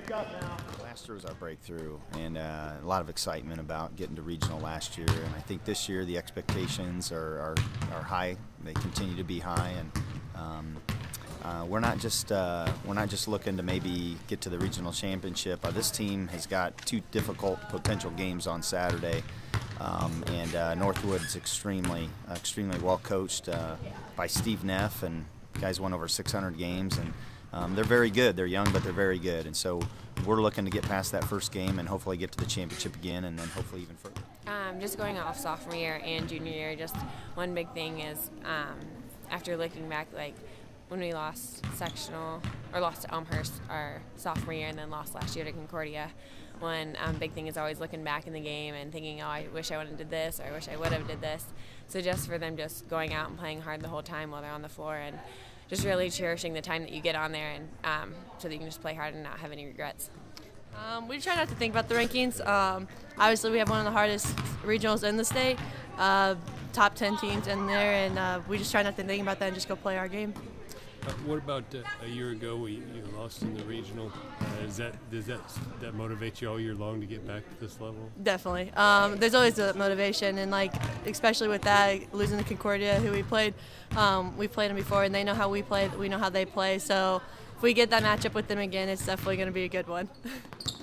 Last year was our breakthrough, and a lot of excitement about getting to regional last year. And I think this year the expectations are high. They continue to be high, and we're not just looking to maybe get to the regional championship. This team has got 2 difficult potential games on Saturday, and Northwood's extremely well coached by Steve Neff, and guys won over 600 games, and they're very good. They're young, but they're very good, and so we're looking to get past that first game and hopefully get to the championship again, and then hopefully even further. Just going off sophomore year and junior year, just one big thing is after looking back, like when we lost sectional or lost to Elmhurst our sophomore year and then lost last year to Concordia, one big thing is always looking back in the game and thinking, oh, I wish I would have did this, or I wish I would have did this. So just for them just going out and playing hard the whole time while they're on the floor, and just really cherishing the time that you get on there, and so that you can just play hard and not have any regrets. We try not to think about the rankings. Obviously, we have one of the hardest regionals in the state, top 10 teams in there, and we just try not to think about that and just go play our game. What about a year ago you lost in the regional? Does that motivate you all year long to get back to this level? Definitely. There's always a motivation, and like especially with that, losing to Concordia, who we played them before, and they know how we play. We know how they play. So if we get that matchup with them again, it's definitely going to be a good one.